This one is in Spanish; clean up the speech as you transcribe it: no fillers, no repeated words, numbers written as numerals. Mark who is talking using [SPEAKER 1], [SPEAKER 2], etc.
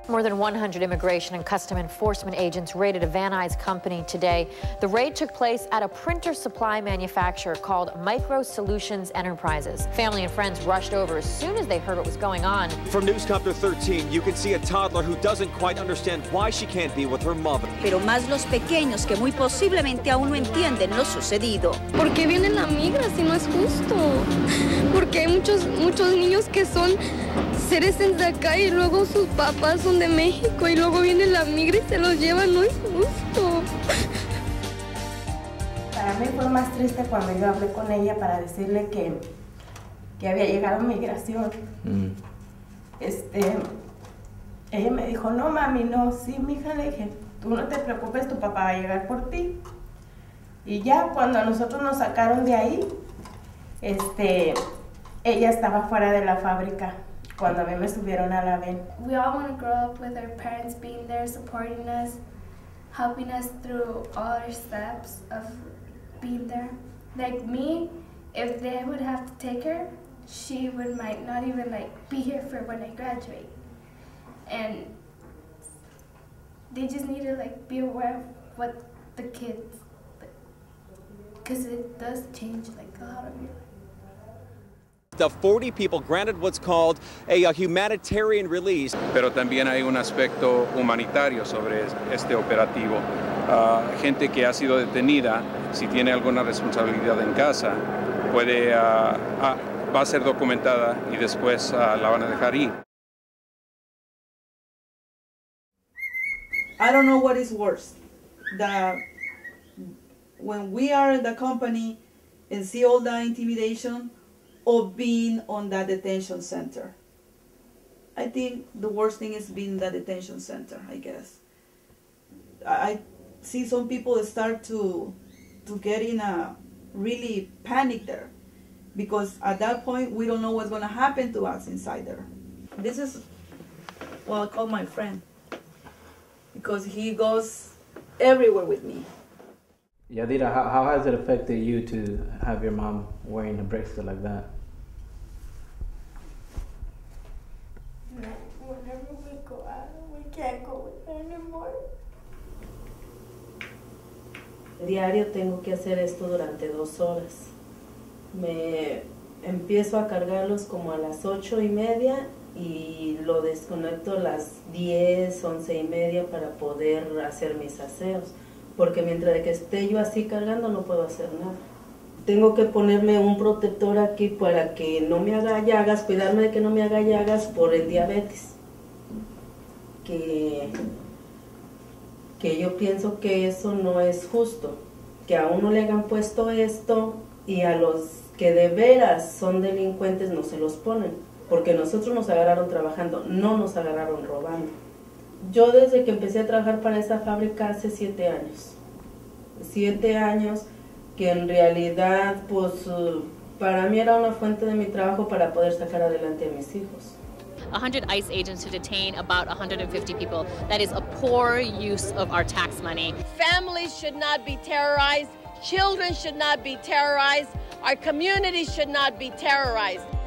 [SPEAKER 1] More than 100 immigration and custom enforcement agents raided a Van Nuys company today. The raid took place at a printer supply manufacturer called Micro Solutions Enterprises. Family and friends rushed over as soon as they heard what was going on.
[SPEAKER 2] From Newscopter 13, you can see a toddler who doesn't quite understand why she can't be with her mother.
[SPEAKER 3] Pero más los pequeños que muy posiblemente aún no entienden lo sucedido.
[SPEAKER 4] ¿Por qué viene la migra si no es justo? Porque hay muchos niños que son seres de acá y luego sus papás son de México y luego viene la migra y se los lleva, no es justo.
[SPEAKER 5] Para mí fue más triste cuando yo hablé con ella para decirle que había llegado migración. Ella me dijo, no mami, no, sí mija, le dije, tú no te preocupes, tu papá va a llegar por ti. Y ya cuando a nosotros nos sacaron de ahí, ella estaba fuera de la fábrica cuando a mí me subieron a la van.
[SPEAKER 6] We all want to grow up with our parents being there, supporting us, helping us through all our steps of being there. Like me, if they would have to take her, she might not even be here for when I graduate. And they just need to be aware of what the kids, because it does change a lot of your life.
[SPEAKER 2] The 40 people granted what's called a humanitarian release.
[SPEAKER 7] Pero también hay un aspecto humanitario sobre este operativo. Gente que ha sido detenida, si tiene alguna responsabilidad en casa, va a ser documentada y después la van a dejar ir.
[SPEAKER 8] I don't know what is worse. When we are in the company and see all the intimidation, of being on that detention center. I think the worst thing is being in that detention center, I guess. I see some people start to get in a really panic there, because at that point we don't know what's going to happen to us inside there. This is what I call my friend, because he goes everywhere with me.
[SPEAKER 9] Yadira, how has it affected you to have your mom wearing a bracelet like that?
[SPEAKER 6] Whenever we go out, we can't go with her anymore.
[SPEAKER 10] Diario tengo que hacer esto durante 2 horas. Me empiezo a cargarlos como a las 8:30 y lo desconecto a las 10, 11:30 para poder hacer mis aseos. Porque mientras que esté yo así cargando no puedo hacer nada. Tengo que ponerme un protector aquí para que no me haga llagas, cuidarme de que no me haga llagas por el diabetes. Que yo pienso que eso no es justo, que a uno le hayan puesto esto y a los que de veras son delincuentes no se los ponen, porque nosotros nos agarraron trabajando, no nos agarraron robando. Yo desde que empecé a trabajar para esa fábrica hace 7 años. 7 años que en realidad pues para mí era una fuente de mi trabajo para poder sacar adelante a mis hijos.
[SPEAKER 11] 100 ICE agents to detain about 150 people. That is a poor use of our tax money.
[SPEAKER 12] Families should not be terrorized. Children should not be terrorized. Our communities should not be terrorized.